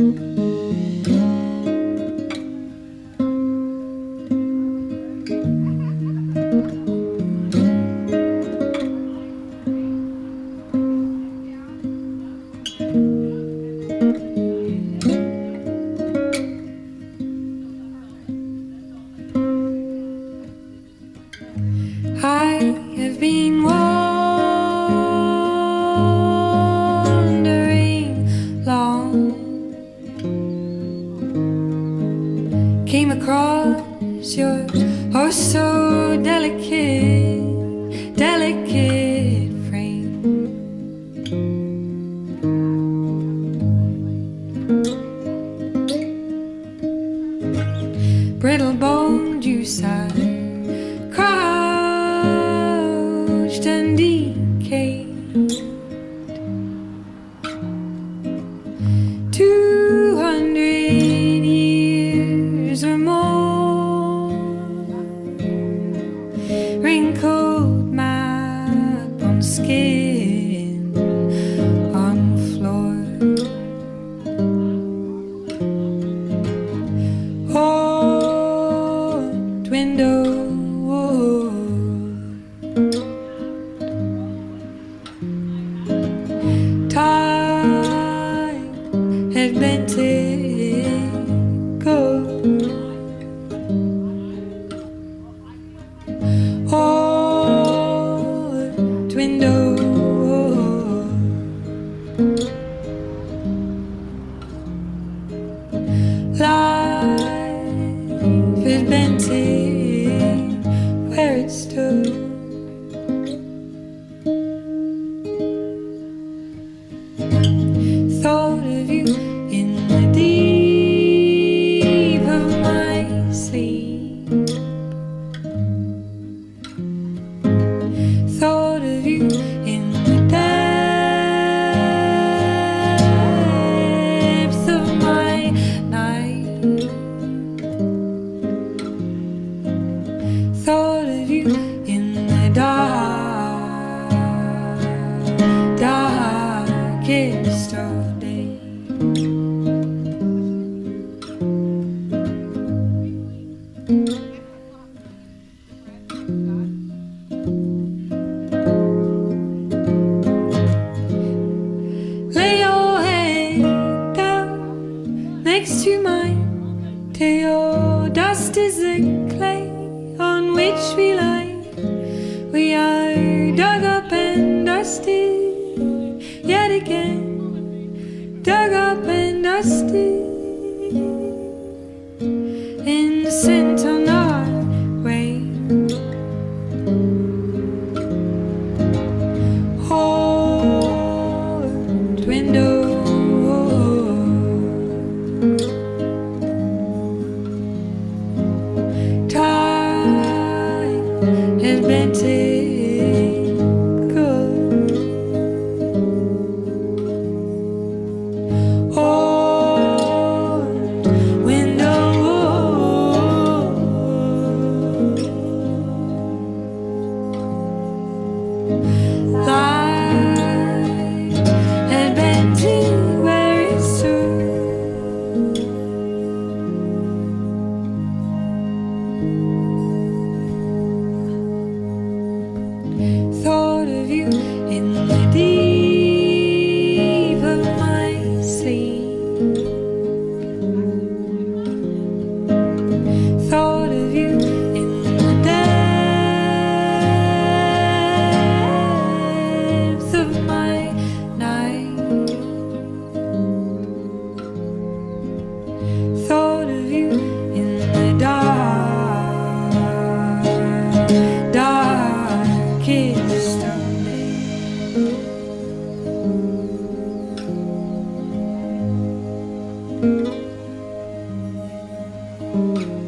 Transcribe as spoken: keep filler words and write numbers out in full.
I have been wandering long, came across your oh so delicate, delicate frame. Brittle boned you sigh, crouched and decayed. Two hundred years or more, wrinkled map on skin, on floor. Old window, time had been tickled. Old window, life had been tickled where it stood. Thought of you in the deep of my sleep. Thought of you in the depth of my night. Thought of you in the dark, darkest of days. Lay your head down next to mine, till your dust is the clay on which we lie. We are dug up and dusted yet again, dug up and dusted, innocent on our way. Old window, time has been tickled. Old window, life has been tickled where it stood. Thought of you in the deep of my sleep. Thought of you in the depth of my night. Thought of you in the dark, darkest of days.